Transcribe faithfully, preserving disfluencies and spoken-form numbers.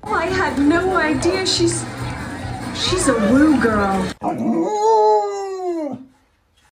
I had no idea she's... she's a woo girl.